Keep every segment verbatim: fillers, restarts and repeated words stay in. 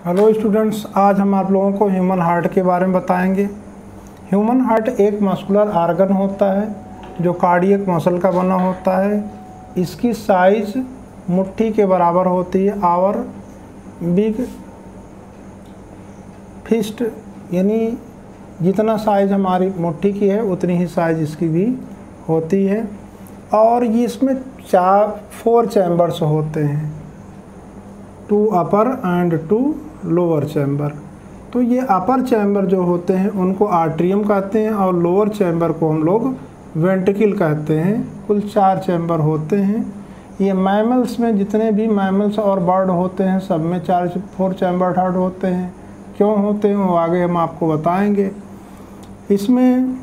Hello students, आज हम आप लोगों को ह्यूमन हार्ट के बारे में बताएंगे। ह्यूमन हार्ट एक मस्कुलर आर्गन होता है जो कार्डियक मसल का बना होता है। इसकी साइज़ मुट्ठी के बराबर होती है और बिग फिस्ट, यानी जितना साइज़ हमारी मुट्ठी की है उतनी ही साइज़ इसकी भी होती है। और ये इसमें चार फोर चैम्बर्स होते हैं, two upper and two lower chamber. तो ये अपर चैम्बर जो होते हैं उनको आर्ट्रियम कहते हैं और लोअर चैम्बर को हम लोग वेंट्रिकल कहते हैं। कुल चार चैम्बर होते हैं। ये मैमल्स में जितने भी मैमल्स और बर्ड होते हैं सब में चार फोर चैम्बर हार्ट होते हैं। क्यों होते हैं वो आगे हम आपको बताएंगे। इसमें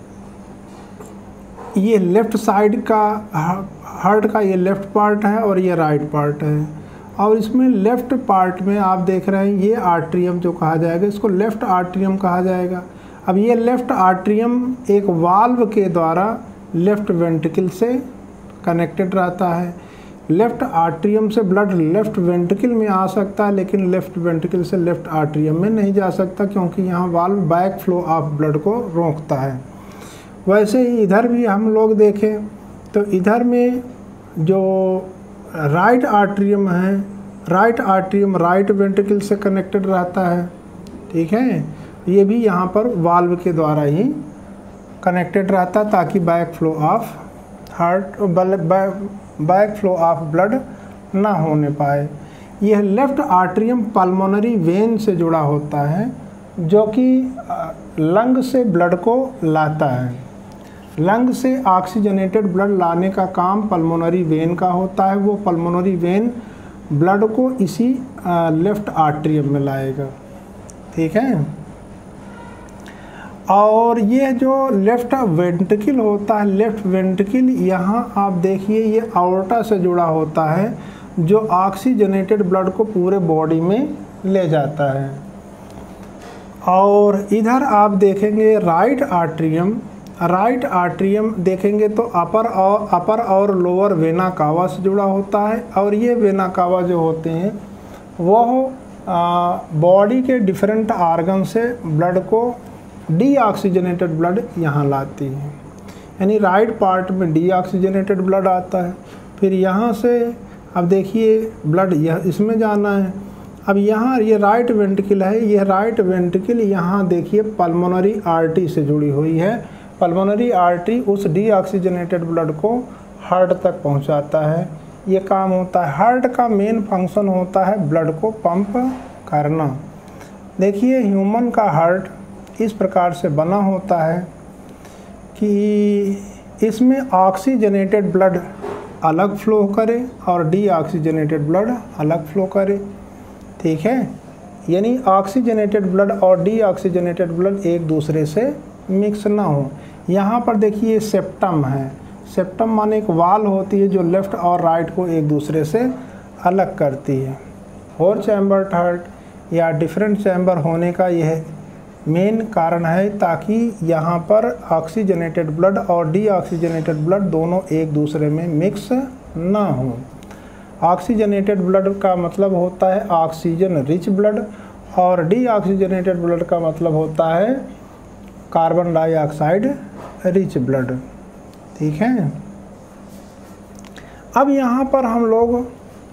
ये लेफ़्ट साइड का हार्ट का ये लेफ़्ट पार्ट है और ये राइट पार्ट है। और इसमें लेफ़्ट पार्ट में आप देख रहे हैं ये आर्ट्रियम जो कहा जाएगा, इसको लेफ़्ट आर्ट्रियम कहा जाएगा। अब ये लेफ़्ट आर्ट्रियम एक वाल्व के द्वारा लेफ़्ट वेंट्रिकल से कनेक्टेड रहता है। लेफ़्ट आर्ट्रियम से ब्लड लेफ़्ट वेंट्रिकल में आ सकता है, लेकिन लेफ़्ट वेंट्रिकल से लेफ़्ट आर्ट्रियम में नहीं जा सकता, क्योंकि यहाँ valve back flow of blood को रोकता है। वैसे ही इधर भी हम लोग देखें तो इधर में जो राइट आर्ट्रियम है, राइट आर्ट्रियम राइट वेंट्रिकल से कनेक्टेड रहता है, ठीक है। ये भी यहाँ पर वाल्व के द्वारा ही कनेक्टेड रहता है ताकि back flow of heart back flow of blood ना होने पाए। यह लेफ़्ट आर्ट्रियम पल्मोनरी वेन से जुड़ा होता है जो कि लंग से ब्लड को लाता है। लंग से ऑक्सीजनेटेड ब्लड लाने का काम पल्मोनरी वेन का होता है। वो पल्मोनरी वेन ब्लड को इसी लेफ़्ट आर्ट्रियम में लाएगा, ठीक है। और ये जो लेफ़्ट वेंट्रिकल होता है, लेफ़्ट वेंट्रिकल यहाँ आप देखिए ये आर्टा से जुड़ा होता है जो ऑक्सीजनेटेड ब्लड को पूरे बॉडी में ले जाता है। और इधर आप देखेंगे राइट आर्ट्रियम, राइट आर्ट्रियम देखेंगे तो अपर और अपर और लोअर वेना कावा से जुड़ा होता है। और ये वेना कावा जो होते हैं वह बॉडी के डिफरेंट आर्गन से ब्लड को डीऑक्सीजनेटेड ब्लड यहाँ लाती है। यानी राइट पार्ट में डीऑक्सीजनेटेड ब्लड आता है, फिर यहाँ से अब देखिए ब्लड यह इसमें जाना है। अब यहाँ ये राइट वेंट्रिकल है, ये राइट वेंट्रिकल यहाँ देखिए पल्मोनरी आर्टरी से जुड़ी हुई है। पल्मोनरी आर्टरी उस डीऑक्सीजनेटेड ब्लड को हार्ट तक पहुँचाता है। ये काम होता है, हार्ट का मेन फंक्शन होता है ब्लड को पंप करना। देखिए ह्यूमन का हार्ट इस प्रकार से बना होता है कि इसमें ऑक्सीजनेटेड ब्लड अलग फ्लो करे और डीऑक्सीजनेटेड ब्लड अलग फ्लो करे, ठीक है। यानी ऑक्सीजनेटेड ब्लड और डीऑक्सीजनेटेड ब्लड एक दूसरे से मिक्स ना हो। यहाँ पर देखिए सेप्टम है। सेप्टम माने एक वाल होती है जो लेफ़्ट और राइट को एक दूसरे से अलग करती है। फोर चैम्बर हार्ट या डिफरेंट चैम्बर होने का यह मेन कारण है ताकि यहाँ पर ऑक्सीजनेटेड ब्लड और डीऑक्सीजनेटेड ब्लड दोनों एक दूसरे में मिक्स ना हो। ऑक्सीजनेटेड ब्लड का मतलब होता है ऑक्सीजन रिच ब्लड और डीऑक्सीजनेटेड ब्लड का मतलब होता है कार्बन डाइऑक्साइड रिच ब्लड, ठीक है। अब यहाँ पर हम लोग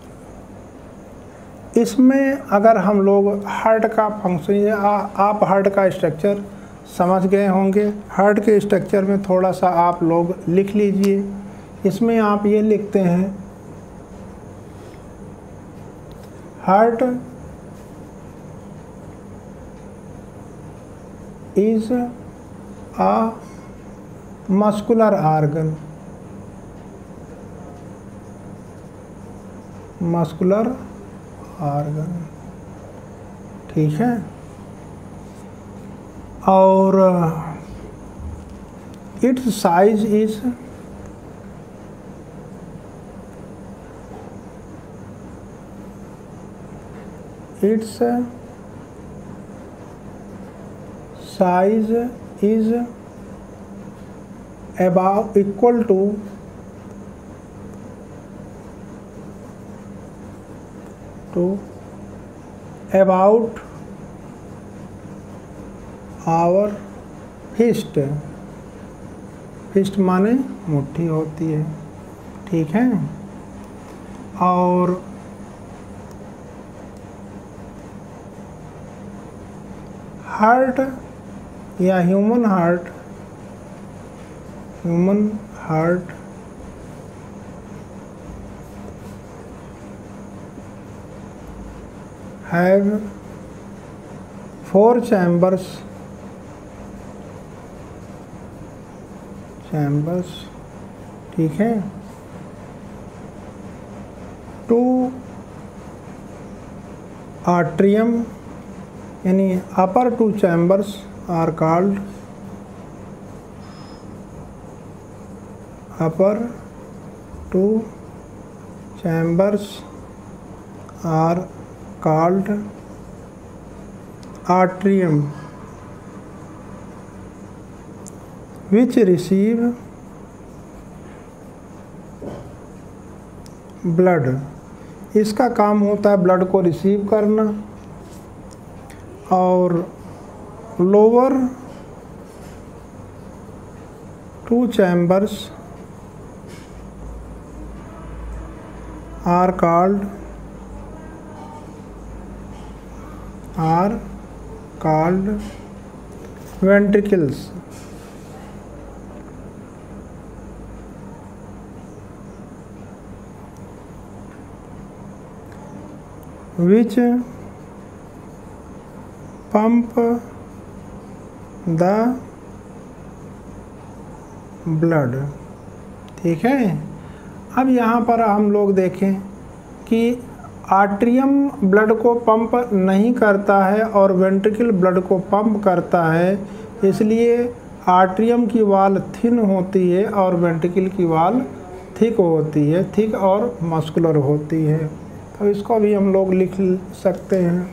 इसमें अगर हम लोग हार्ट का फंक्शन या आप हार्ट का स्ट्रक्चर समझ गए होंगे। हार्ट के स्ट्रक्चर में थोड़ा सा आप लोग लिख लीजिए। इसमें आप ये लिखते हैं heart is a muscular organ, muscular organ, ठीक है। और its size is its size is about equal to to about our fist, fist माने मुट्ठी होती है, ठीक है। और हार्ट या human heart, human heart have four chambers, chambers, ठीक है। टू आर्ट्रियम यानी upper two chambers are called, upper two chambers are called atrium which receive blood, इसका काम होता है ब्लड को रिसीव करना। और lower two chambers are called are called ventricles, which pump the blood, ठीक है। अब यहाँ पर हम लोग देखें कि आर्ट्रियम ब्लड को पंप नहीं करता है और वेंट्रिकल ब्लड को पंप करता है, इसलिए आर्ट्रियम की वाल थिन होती है और वेंट्रिकल की वाल थिक होती है, थिक और मस्कुलर होती है। तो इसको भी हम लोग लिख सकते हैं।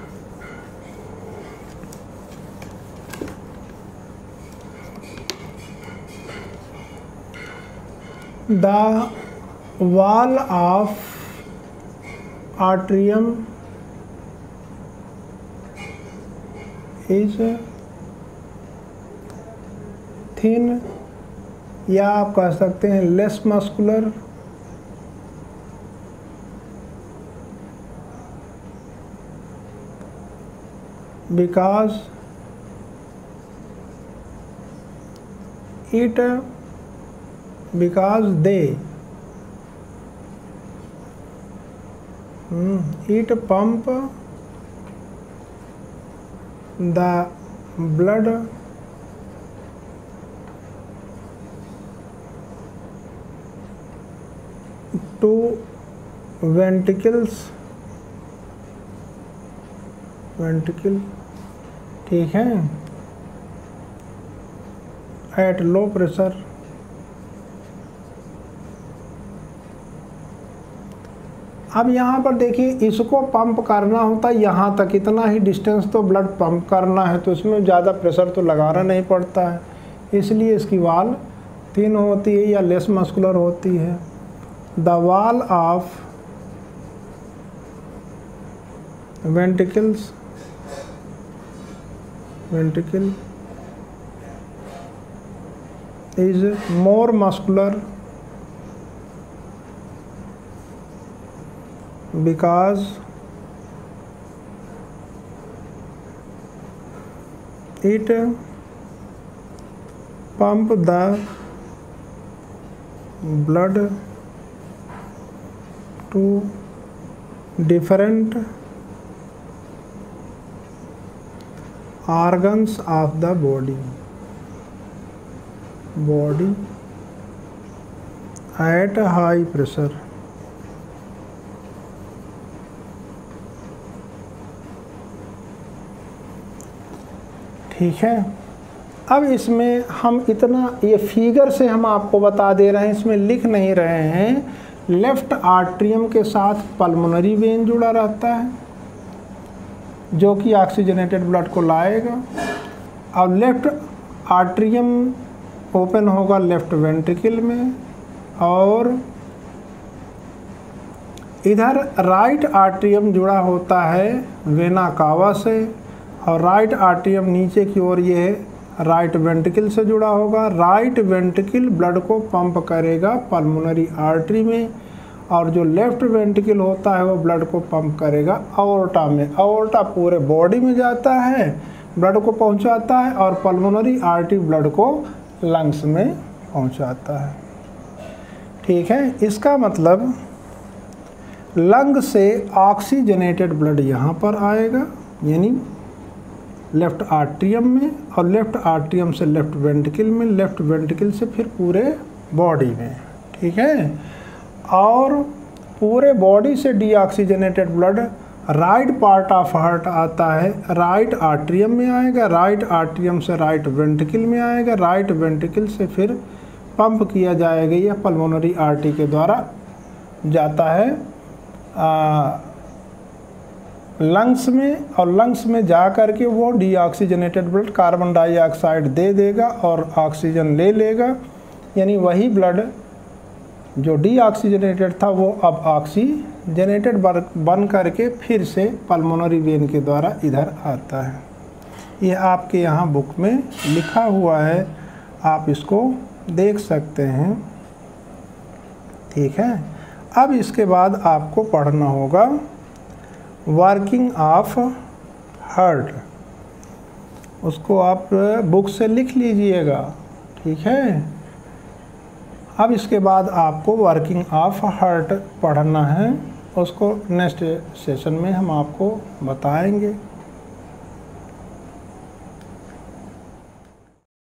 The wall of atrium is thin, या आप कह सकते हैं less muscular, because it because they hmm, it pump the blood to ventricles, ventricle, ठीक है, एट लो प्रेशर। अब यहाँ पर देखिए, इसको पंप करना होता है यहाँ तक, इतना ही डिस्टेंस तो ब्लड पंप करना है, तो इसमें ज़्यादा प्रेशर तो लगाना नहीं पड़ता है, इसलिए इसकी वाल थिन होती है या लेस मस्कुलर होती है। The wall of ventricles, ventricle is more muscular because it pump the blood to different organs of the body, body at high pressure। ठीक है। अब इसमें हम इतना, ये फिगर से हम आपको बता दे रहे हैं, इसमें लिख नहीं रहे हैं। लेफ्ट आर्ट्रियम के साथ पल्मोनरी वेन जुड़ा रहता है जो कि ऑक्सीजनेटेड ब्लड को लाएगा, और लेफ्ट आर्ट्रियम ओपन होगा लेफ्ट वेंट्रिकल में, और इधर राइट आर्टरियम जुड़ा होता है वेना कावा से, और राइट आर्टरियम नीचे की ओर ये है राइट वेंट्रिकल से जुड़ा होगा। राइट वेंट्रिकल ब्लड को पंप करेगा पल्मोनरी आर्टरी में, और जो लेफ्ट वेंट्रिकल होता है वो ब्लड को पंप करेगा अओर्टा में। अओर्टा पूरे बॉडी में जाता है, ब्लड को पहुंचाता है, और पल्मोनरी आर्टरी ब्लड को लंग्स में पहुंचाता है। ठीक है, इसका मतलब लंग से ऑक्सीजनेटेड ब्लड यहाँ पर आएगा, यानी लेफ्ट आर्टरियम में, और लेफ्ट आर्टरियम से लेफ्ट वेंट्रिकल में, लेफ्ट वेंट्रिकल से फिर पूरे बॉडी में। ठीक है, और पूरे बॉडी से deoxygenated blood right part of heart आता है, राइट आर्टरियम में आएगा, राइट आर्टरियम से राइट वेंट्रिकल में आएगा, राइट वेंट्रिकल से फिर पंप किया जाएगा, यह पल्मोनरी आर्टरी के द्वारा जाता है आ, लंग्स में, और लंग्स में जा कर के वो डीऑक्सीजनेटेड ब्लड कार्बन डाइऑक्साइड दे देगा और ऑक्सीजन ले लेगा, यानी वही ब्लड जो डीऑक्सीजनेटेड था वो अब ऑक्सीजनेटेड बन करके फिर से पल्मोनरी वेन के द्वारा इधर आता है। ये आपके यहाँ बुक में लिखा हुआ है, आप इसको देख सकते हैं। ठीक है, अब इसके बाद आपको पढ़ना होगा वर्किंग ऑफ हार्ट, उसको आप बुक से लिख लीजिएगा। ठीक है, अब इसके बाद आपको वर्किंग ऑफ हार्ट पढ़ना है, उसको नेक्स्ट सेशन में हम आपको बताएंगे।